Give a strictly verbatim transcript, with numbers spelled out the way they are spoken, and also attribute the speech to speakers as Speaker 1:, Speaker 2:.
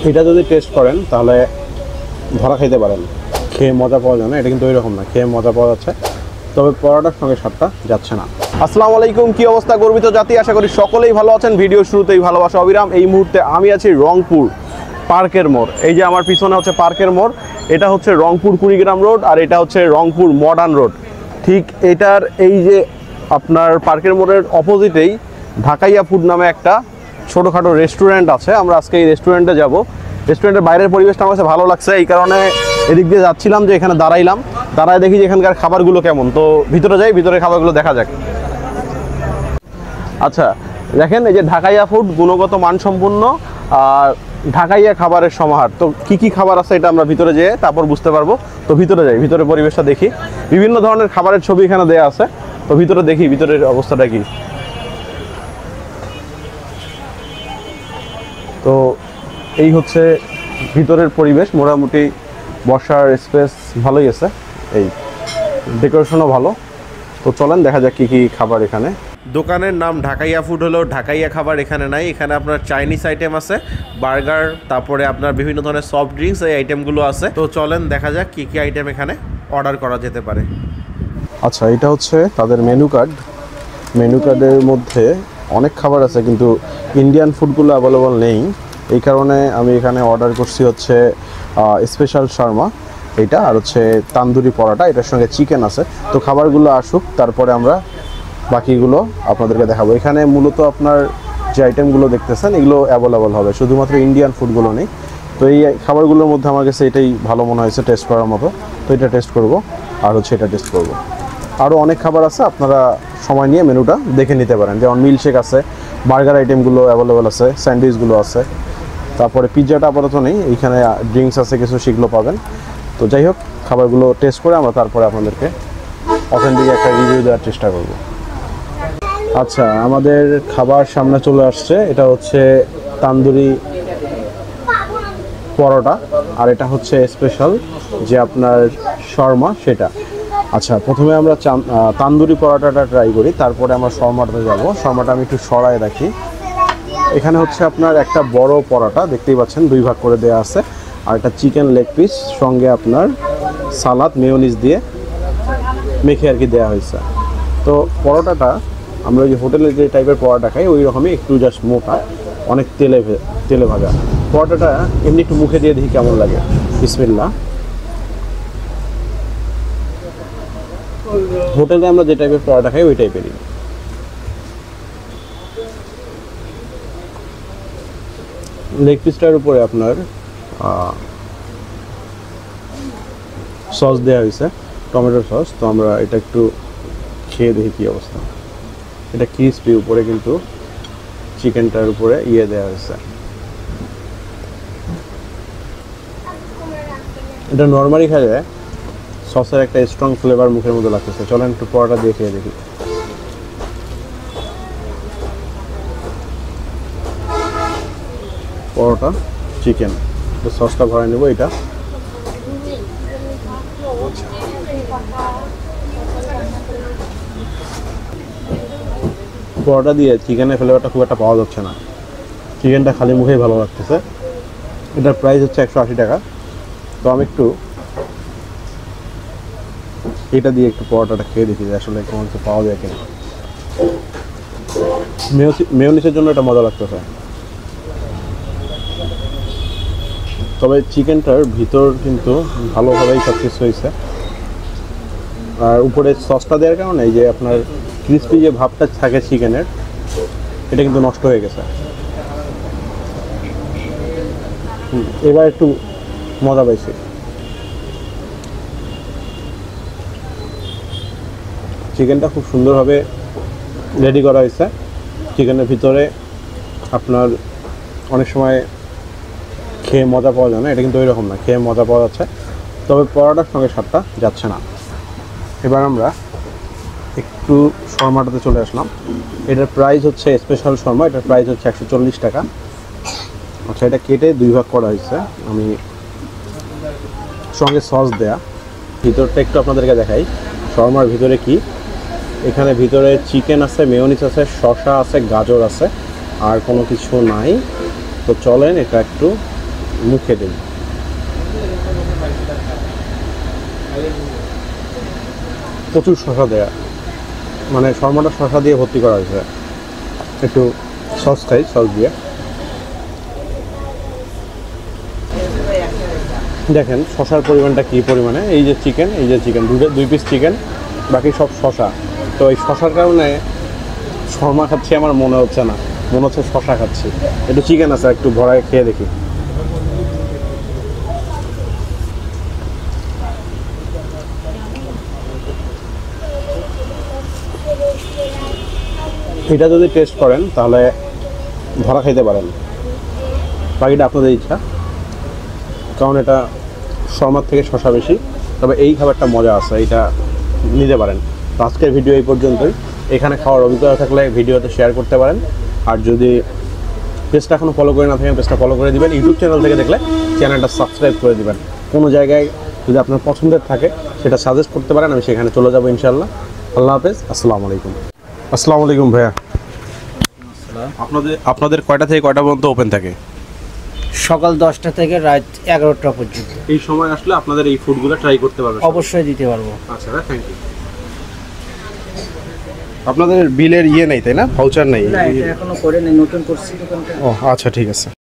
Speaker 1: এটা যদি টেস্ট করেন তাহলে ধরা খাইতে পারেন, খেয়ে মজা পাওয়া যায় না। এটা কিন্তু ওই রকম না, খেয়ে মজা পাওয়া যাচ্ছে, তবে পরোটার সঙ্গে স্বাদটা যাচ্ছে না। আসসালামু আলাইকুম, কি অবস্থা গর্বিত জাতি? আশা করি সকলেই ভালো আছেন। ভিডিও শুরুতেই ভালোবাসা অবিরাম। এই মুহূর্তে আমি আছি রংপুর পার্কের মোড়। এই যে আমার পিছনে হচ্ছে পার্কের মোড়, এটা হচ্ছে রংপুর কুড়িগ্রাম রোড, আর এটা হচ্ছে রংপুর মডার্ন রোড। ঠিক এটার এই যে আপনার পার্কের মোড়ের অপোজিটেই ঢাকাইয়া ফুড নামে একটা ছোটোখাটো রেস্টুরেন্ট আছে। আমরা আজকে এই রেস্টুরেন্টে যাব। রেস্টুরেন্টের বাইরের পরিবেশটা আমার কাছে ভালো লাগছে, এই কারণে এদিক দিয়ে যাচ্ছিলাম, যে এখানে দাঁড়াইলাম, দাঁড়ায় দেখি যে এখানকার খাবারগুলো কেমন। তো ভিতরে যাই, ভিতরে খাবারগুলো দেখা যাক। আচ্ছা দেখেন, এই যে ঢাকাইয়া ফুড, গুণগত মানসম্পন্ন আর ঢাকাইয়া খাবারের সমাহার। তো কি কি খাবার আছে এটা আমরা ভিতরে যেয়ে তারপর বুঝতে পারবো। তো ভিতরে যাই, ভিতরে পরিবেশটা দেখি। বিভিন্ন ধরনের খাবারের ছবি এখানে দেয়া আছে, তো ভিতরে দেখি ভিতরের অবস্থাটা কি। তো এই হচ্ছে ভিতরের পরিবেশ, মোটামুটি বসার স্পেস ভালোই আছে, এই ডেকোরেশনও ভালো। তো চলেন দেখা যাক কী কী খাবার এখানে। দোকানের নাম ঢাকাইয়া ফুড, হলেও ঢাকাইয়া খাবার এখানে নাই। এখানে আপনার চাইনিজ আইটেম আছে, বার্গার, তারপরে আপনার বিভিন্ন ধরনের সফট ড্রিঙ্কস, এই আইটেমগুলো আছে। তো চলেন দেখা যাক কী কী আইটেম এখানে অর্ডার করা যেতে পারে। আচ্ছা, এটা হচ্ছে তাদের মেনু কার্ড। মেনু কার্ডের মধ্যে অনেক খাবার আছে, কিন্তু ইন্ডিয়ান ফুডগুলো অ্যাভেলেবল নেই। এই কারণে আমি এখানে অর্ডার করছি হচ্ছে স্পেশাল শর্মা এটা, আর হচ্ছে তান্দুরি পরোটা, এটার সঙ্গে চিকেন আছে। তো খাবারগুলো আসুক, তারপরে আমরা বাকিগুলো আপনাদেরকে দেখাবো। এখানে মূলত আপনার যে আইটেমগুলো দেখতেছেন এগুলো অ্যাভেলেবল হবে, শুধুমাত্র ইন্ডিয়ান ফুডগুলো নেই। তো এই খাবারগুলোর মধ্যে আমার কাছে এটাই ভালো মনে হয়েছে টেস্ট করার মতো। তো এটা টেস্ট করব, আর হচ্ছে এটা টেস্ট করব। আরও অনেক খাবার আছে, আপনারা সময় নিয়ে মেনুটা দেখে নিতে পারেন। যেমন মিল্কশেক আছে, বার্গার আইটেমগুলো অ্যাভেলেবল আছে, স্যান্ডউইচগুলো আছে, তারপরে পিৎজাটা আপাতত নেই। এইখানে ড্রিঙ্কস আছে কিছু, সেগুলো পাবেন। তো যাই হোক, খাবারগুলো টেস্ট করে আমরা তারপরে আপনাদেরকে অথেন্টিক একটা রিভিউ দেওয়ার চেষ্টা করব। আচ্ছা, আমাদের খাবার সামনে চলে আসছে। এটা হচ্ছে তান্দুরি পরোটা, আর এটা হচ্ছে স্পেশাল যে আপনার শর্মা, সেটা। আচ্ছা, প্রথমে আমরা তান্দুরি পরোটাটা ট্রাই করি, তারপরে আমরা শর্মাটাতে যাব। শর্মাটা আমি একটু সরাই রাখি। এখানে হচ্ছে আপনার একটা বড় পরোটা দেখতেই পাচ্ছেন, দুই ভাগ করে দেওয়া আছে, আর একটা চিকেন লেগ পিস, সঙ্গে আপনার সালাদ মেয়োনিজ দিয়ে মেখে আর কি দেওয়া হয়েছে। তো পরোটাটা আমরা যে হোটেলে যে টাইপের পরোটা খাই ওই রকমই, একটু জাস্ট মোটা, অনেক তেলে তেলে ভাজা। পরোটাটা এমনি একটু মুখে দিয়ে দেখি কেমন লাগে। বিসমিল্লাহ। হোটেলে আমরা যে টাইপের পরোটা খাই ওই টাইপেরই। লেগ পিসটার উপরে আপনার সস দেওয়া হয়েছে, টমেটো সস। তো আমরা এটা একটু খেয়ে দেখি কী অবস্থা। এটা ক্রিসপি, উপরে কিন্তু চিকেনটার উপরে ইয়ে দেওয়া হয়েছে। এটা নর্মালি খেলে সসের একটা স্ট্রং ফ্লেভার মুখের মধ্যে লাগতেছে। চলেন একটু পরোটা দিয়ে খেয়ে দেখি। পরোটা চিকেন, তো সসটা ভরে নেব। এটা পরোটা দিয়ে চিকেনের ফ্লেভারটা খুব একটা পাওয়া যাচ্ছে না, চিকেনটা খালি মুখেই ভালো লাগতেছে। এটার প্রাইস হচ্ছে একশো আশি টাকা। তো আমি একটু এটা দিয়ে একটু পরোটাটা খেয়ে দেখি যে আসলে কোনো কিছু পাওয়া যায় কিনা। মেয়োনিজের জন্য এটা মজা লাগতেছে, তবে চিকেনটার ভিতর কিন্তু ভালোভাবেই সব কিছু হয়েছে। আর উপরে সসটা দেওয়ার কারণে এই যে আপনার ক্রিসপি যে ভাবটা থাকে চিকেনের, এটা কিন্তু নষ্ট হয়ে গেছে। এবার একটু মজা পাইছি। চিকেনটা খুব সুন্দরভাবে রেডি করা হয়েছে। চিকেনের ভিতরে আপনার অনেক সময় খেয়ে মজা পাওয়া যায় না, এটা কিন্তু ওই রকম না, খেয়ে মজা পাওয়া যাচ্ছে, তবে পরোটার সঙ্গে স্বাদটা যাচ্ছে না। এবার আমরা একটু শর্মাটাতে চলে আসলাম। এটার প্রাইস হচ্ছে স্পেশাল শর্মা, এটার প্রাইস হচ্ছে একশো চল্লিশ টাকা। আচ্ছা, এটা কেটে দুই ভাগ করা হয়েছে, আমি সঙ্গে সস দেয়া। ভিতরটা একটু আপনাদেরকে দেখাই, শর্মার ভিতরে কি। এখানে ভিতরে চিকেন আছে, মেয়োনিজ আছে, শসা আছে, গাজর আছে, আর কোনো কিছু নাই। তো চলেন এটা একটু মুখে দিই। প্রচুর শসা দেয়া, মানে শর্মাটা শসা দিয়ে ভর্তি করা হয়েছে। একটু সস খাই, সস দিয়ে দেখেন শসার পরিমাণটা কী পরিমাণে। এই যে চিকেন, এই যে চিকেন দুটো দুই পিস চিকেন, বাকি সব শসা। তো এই শসার কারণে শর্মা খাচ্ছি আমার মনে হচ্ছে না, মনে হচ্ছে শসা খাচ্ছি। একটু চিকেন আছে, একটু ভরায় খেয়ে দেখি। এটা যদি টেস্ট করেন তাহলে ভরা খাইতে পারেন, বাকিটা আপনাদের ইচ্ছা, কারণ এটা শর্মার থেকে শসা বেশি। তবে এই খাবারটা মজা আছে, এটা নিতে পারেন। তো আজকের ভিডিও এই পর্যন্তই। এখানে খাওয়ার অভিজ্ঞতা থাকলে ভিডিওতে শেয়ার করতে পারেন, আর যদি পেজটা এখনও ফলো করে না থাকেন পেজটা ফলো করে দিবেন। ইউটিউব চ্যানেল থেকে দেখলে চ্যানেলটা সাবস্ক্রাইব করে দিবেন। কোনো জায়গায় যদি আপনার পছন্দের থাকে সেটা সাজেস্ট করতে পারেন, আমি সেখানে চলে যাবো ইনশাল্লাহ। আল্লাহ হাফেজ, আসসালামু আলাইকুম। আসসালামু আলাইকুম ভাইয়া, আপনাদের আপনাদের কয়টা থেকে কয়টা পর্যন্ত ওপেন থাকে?
Speaker 2: সকাল দশটা থেকে রাত এগারোটা পর্যন্ত।
Speaker 1: এই সময় আসলে আপনাদের এই ফুডগুলো ট্রাই করতে পারবেন?
Speaker 2: অবশ্যই দিতে পারবো।
Speaker 1: আচ্ছা, থ্যাংক ইউ। আপনাদের বিলের ইয়ে নেই তাই না, ভাউচার নেই?
Speaker 2: না, এটা এখনো করে নেই, নতুন করছি দোকানটা।
Speaker 1: ও আচ্ছা, ঠিক আছে।